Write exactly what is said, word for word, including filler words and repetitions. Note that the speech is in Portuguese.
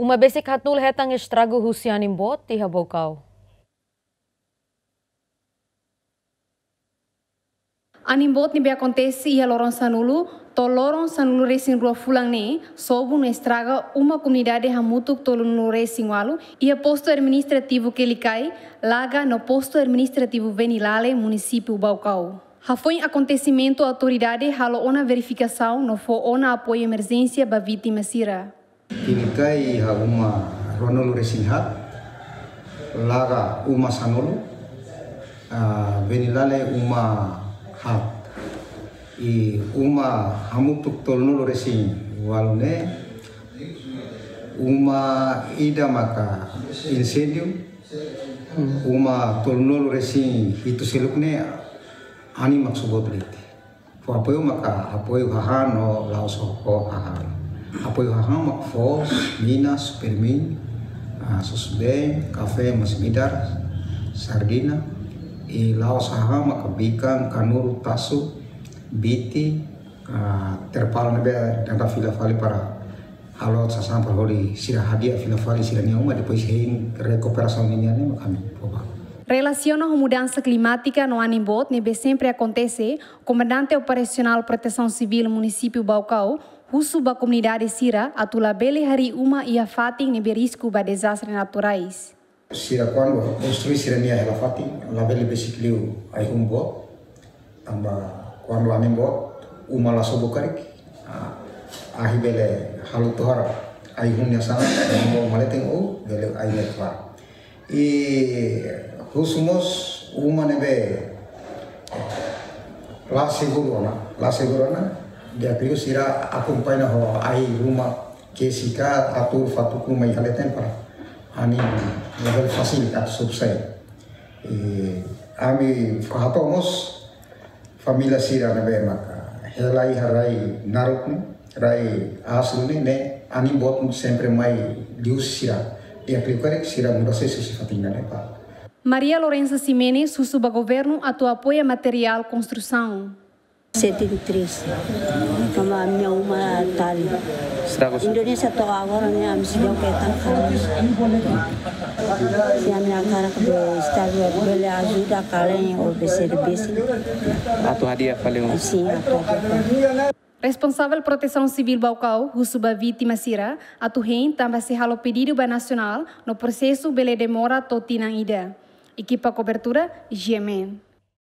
Uma basic hatul hetang estrago husian imbot ti habokau. Animbot ni be acontece ia lorong sanulu, to lorong sanulu racing rua fulang ne, sobu no estraga uma comunidade hamutuk tolu no racing walu, ia posto administrativo que ele cai, laga no posto administrativo Venilale, município Baucau. Ha foi acontecimento autoridade halo ona verificação no fo ona apoio emergência ba vítima sira. Ele cai ha uma ronolo racing hat, laga uma sanulu, uh, Venilale uma hat i uma hamutuk tolnolo racing walune uma ida maka incêndio uma tolnolo racing itu selukne ani maksubotlit fo apoio maka apoio hahan no lauso ho hahan apoio hahan mak fos minas supermin susbem café masmidar sardina i laos haha maka bikang kanuru tasu biti uh, terpal nebe dangka fila fali para alot sasam perhori sira hadiah fila fali sira niuma depois hein recuperação ini ane makami poba. Relaciona a mudança climática no Animbot, nebe sempre acontece, comandante operacional proteção civil município Baucau, husu ba comunidade sira atula bele hari uma ia fating nebe risco ba desastres naturais. Sira quando construir sira nia hela fating labele besikliu ai humbot tamba quando Animbot uma la sobokarik ahi bele halu tohara ai hunya sana mo maleteng o bele ai netwa i husumos uma nebe la segurona la segurona dia piu sira acompanha ho ai rumah kesika atur fatuku mai haleten para ani level fasilitas subsai e ami fahatomos família sira nebe maka helai harai naruk rai asli ne Animbot sempre mai lius sira dia prepare sira mudase sifatina ne pa. Maria Lorenza Ximenes, susuba governo atua apoia material construção. setenta e três, como a minha uma tali. Indonesia to agora né a missão que tá cara. Se a minha cara que está ele ajuda a calem ou becer becer. A tua hadiah valeu. Sim, a tua. Responsável Proteção Civil Baucau, Husuba Vítima Sira, atu hen também se halo pedido ba nacional no processo bele demora totinang ida. Equipa cobertura G M N.